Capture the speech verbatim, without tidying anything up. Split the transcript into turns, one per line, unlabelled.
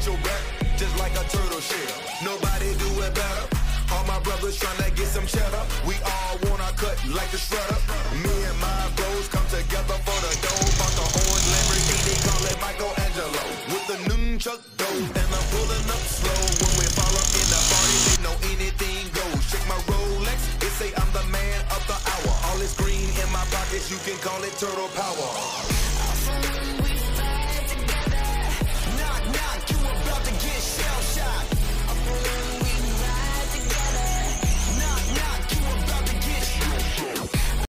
your back just like a turtle shell. Nobody do it better. All my brothers tryna get some cheddar. We all wanna cut like the shredder. Me and my bros come together for the dough. Bought the orange Lamborghini, call it Michelangelo. With the nunchuck dough, and I'm pulling up slow. When we fall up in the party, they know anything goes. Check my Rolex, it say I'm the man of the hour. All this green in my pockets, you can call it turtle power.